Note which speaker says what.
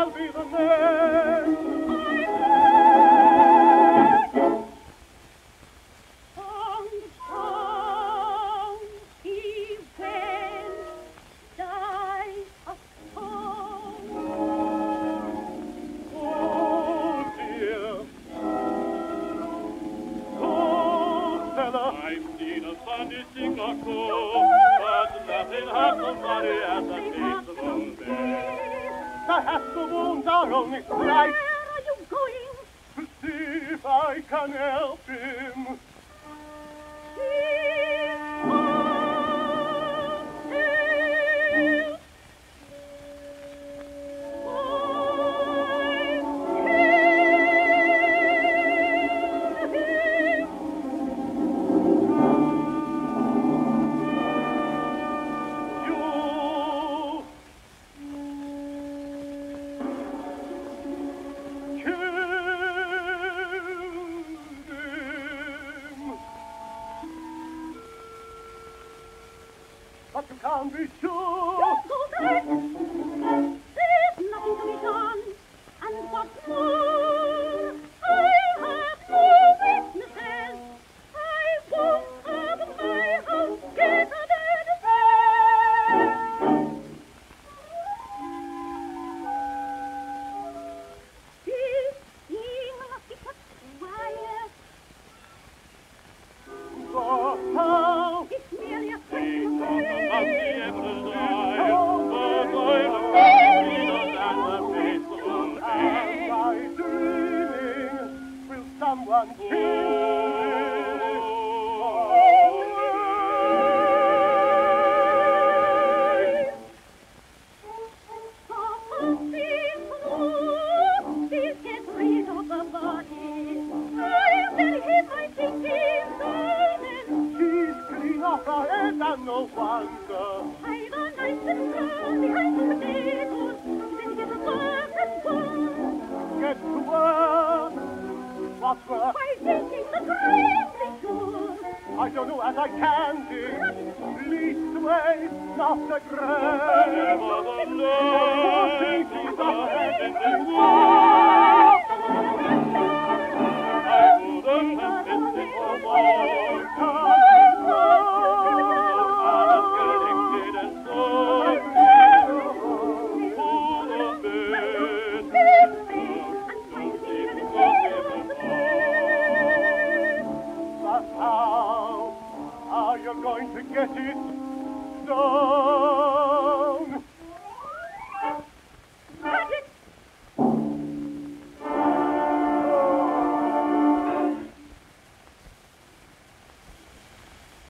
Speaker 1: shall be the name.
Speaker 2: I've seen a funny thing or two, but nothing half so funny as a peaceful day.
Speaker 1: Perhaps the wounds are only slight.
Speaker 3: Where are you going?
Speaker 1: To see if I can help him. But you can't be sure.
Speaker 3: Don't go back. There's nothing to be done. And what's more, I have no witnesses. I won't have my house gated again. This thing must be kept quiet.
Speaker 1: But how?
Speaker 3: It's merely a
Speaker 2: Think
Speaker 3: question of
Speaker 2: of the
Speaker 3: faith.
Speaker 2: emperor's life, but I have seen a faithful day.
Speaker 1: By dreaming, will someone
Speaker 3: Please get rid of the body. I believe I think he's gone.
Speaker 1: She's clean off her head and no wonder.
Speaker 3: I've a nice little girl behind the potatoes. Then get to work and go.
Speaker 1: Get to work. What's work?
Speaker 3: Why, thinking the gravely sure.
Speaker 1: I don't know as I can do. Leastways, not the grave.